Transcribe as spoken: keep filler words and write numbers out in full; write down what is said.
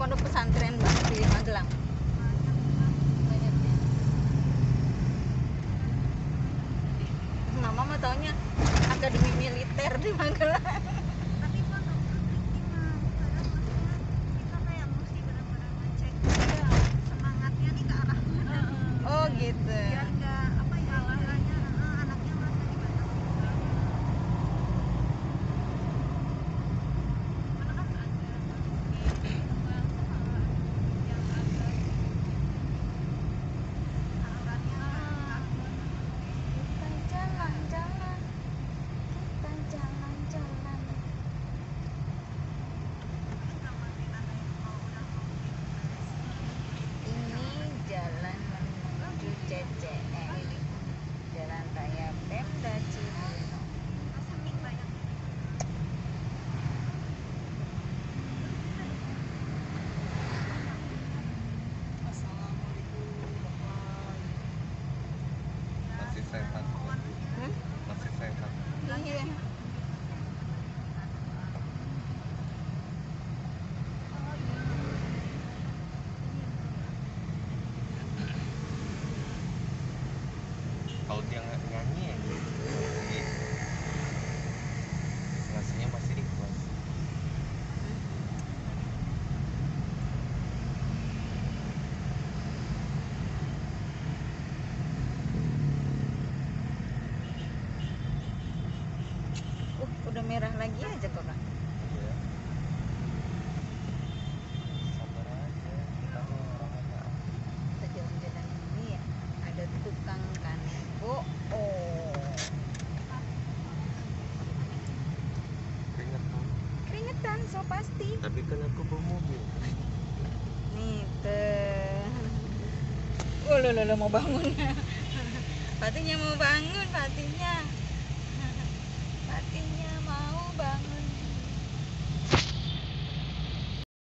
pondok pesantren Mbak di Magelang? Banyaknya. Mama mah taunya akademi militer di Magelang. Tapi pondok tinggi mah kadang maksudnya kita kayak mesti benar-benar ngecek semangatnya nih ke arah mana. Oh gitu. Biar nggak apa ya istilahnya eh, anaknya merasa dibatasi. Karena kan ada di tempat yang agak aturannya Kita jalan-jalan, kita jalan-jalan. Ini jalan menuju C C N, Jalan Raya Pemda Cibinong. Masih sehat, Hmm? masih sehat. Iya. Kalau dia nggak nyanyi ya gitu. Ngasihnya masih ikhlas. Uh, udah merah lagi aja kok Kak. Iya. Sabar aja, kita mah orangnya. Kita jalan-jalan ini ya, ada tukang kanebo. Oh, Keringetan. keringetan so pasti. Tapi kan aku bawa mobil. Nih tuh. Oh lo lo lo mau bangun. Patinya mau bangun.